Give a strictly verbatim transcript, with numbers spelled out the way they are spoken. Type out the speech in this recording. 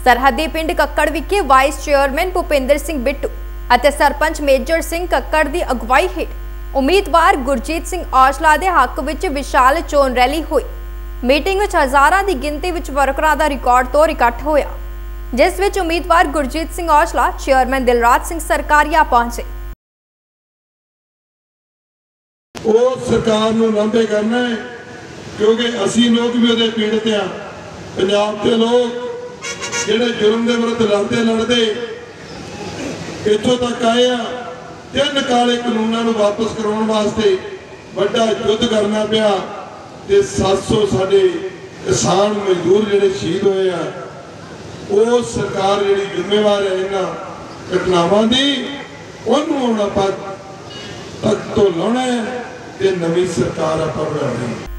सरहदी पिंड कक्कड़ विखे वाइस चेयरमैन भूपिंदर सिंह बिट्टू ਅਤੇ सरपंच मेजर सिंह कक्कड़ की अगवाई हेठ उम्मीदवार गुरजीत सिंह औजला के हक में विशाल चोन रैली हुई। मीटिंग में हज़ारों की गिनती में वर्करां का रिकॉर्ड तोड़ इकट्ठ होया, जिस विच उम्मीदवार गुरजीत सिंह औजला, चेयरमैन दिलराज सिंह सरकारिया पहुंचे। वो सरकार नूं लांभे करना है क्योंकि असी लोग भी उहदे पीड़ित हां। पंजाब के लोग जिहड़े जुर्म के विरुद्ध लड़ते लड़ते इत्थों तक आए आ, तीन काले कानूनों को वापस कराने वास्ते बड़ा युद्ध करना पिया ते सात सौ साडे किसान मजदूर जिहड़े शहीद होए आ। वो सरकार जिहड़ी जिम्मेवार है इन्हां घटनावां दी, उहनूं हुण आपां तक तो लाउणा है ते नवीं सरकार आपां बनाउणी है।